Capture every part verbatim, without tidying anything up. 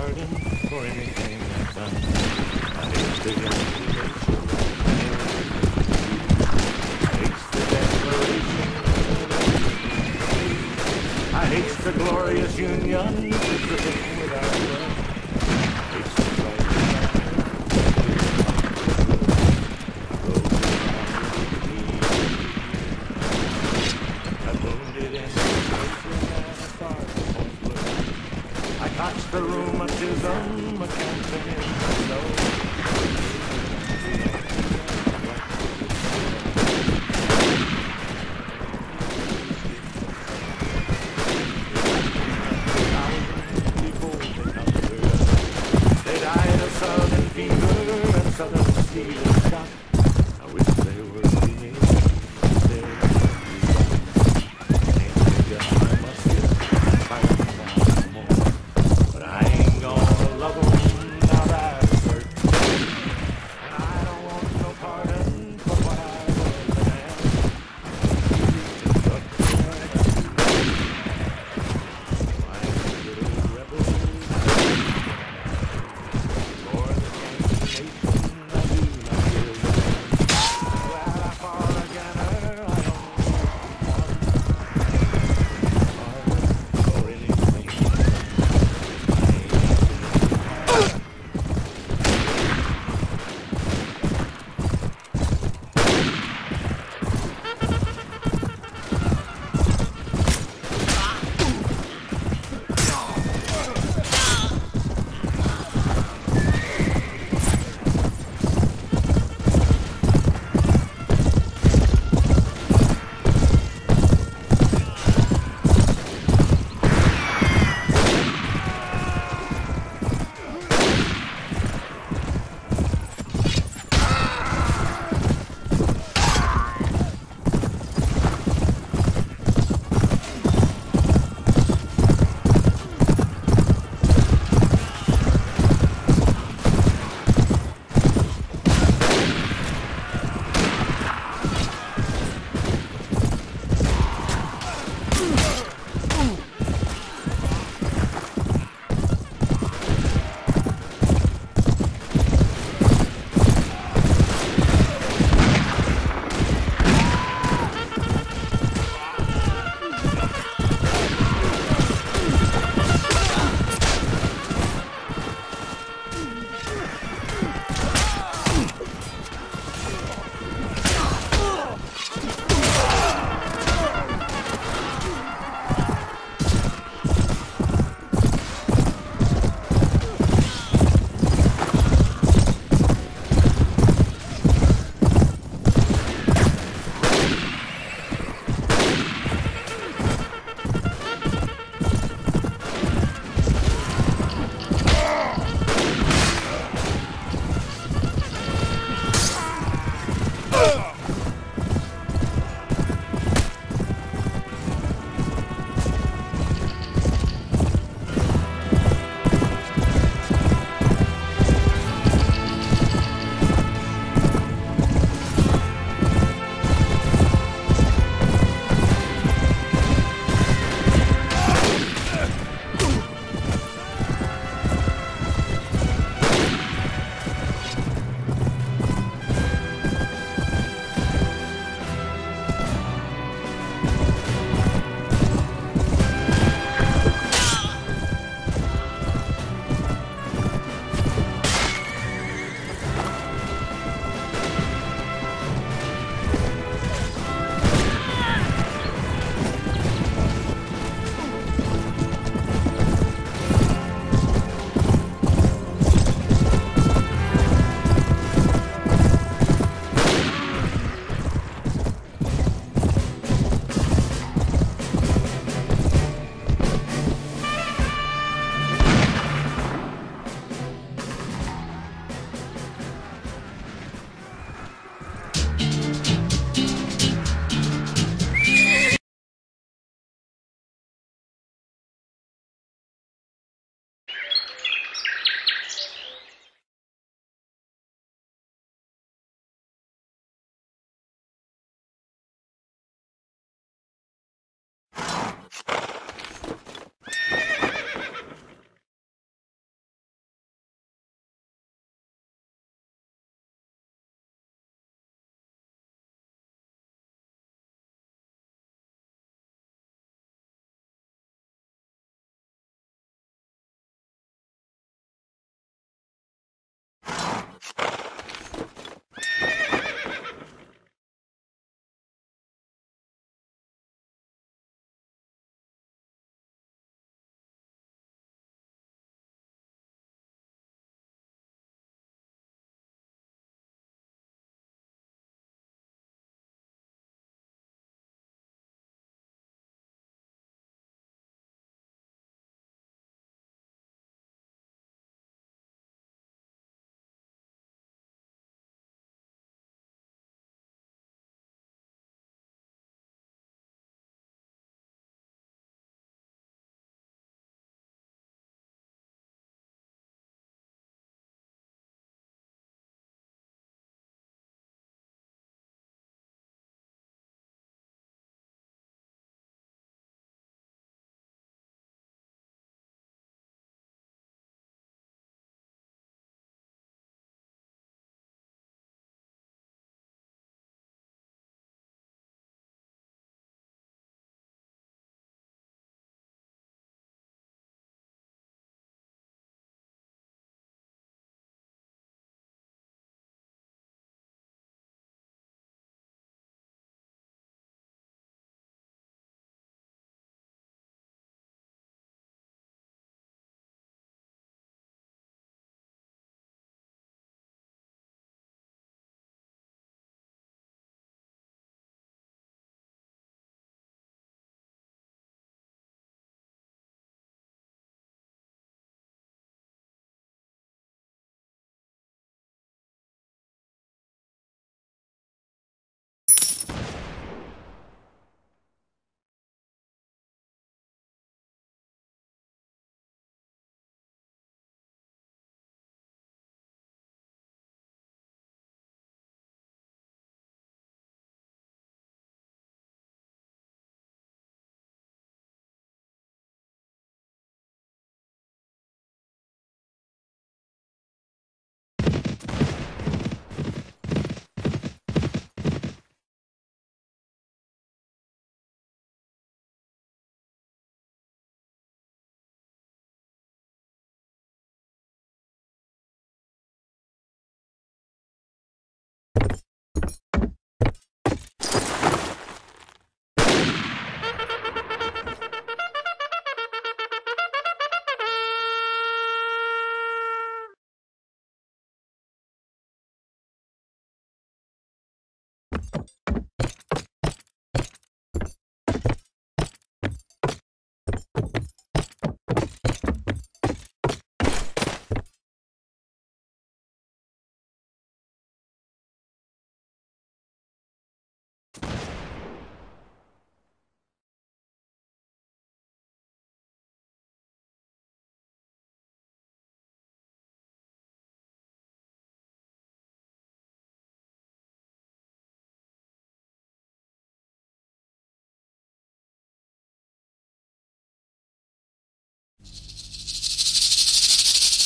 pardon for anything I've done. I hate the accusation. I hate the declaration. I hate the glorious union. Without love. Hates the fight. Touch the rheumatism, I can't finish the They died of southern fever and southern steel shock. I wish they were me. They I must get fight more. But I ain't gonna love them, now that's certain. And I don't want no pardon for what I was a man. I ain't a little rebel. For the nation, I do not give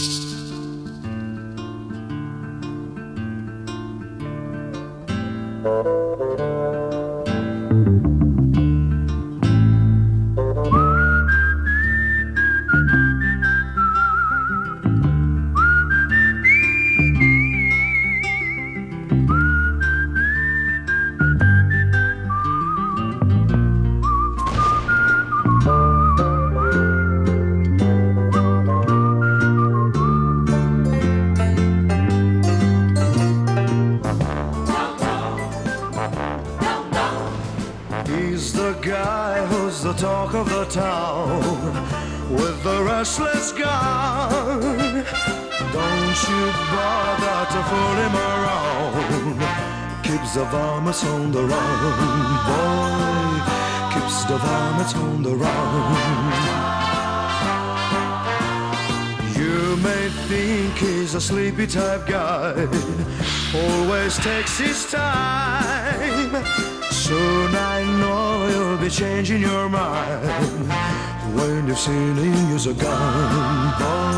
The talk of the town with the restless gun. Don't you bother to fool him around. Keeps the varmints on the run, boy. Keeps the varmints on the run. You may think he's a sleepy type guy, always takes his time. Soon I know you'll be changing your mind when you've seen him use a gun, boy.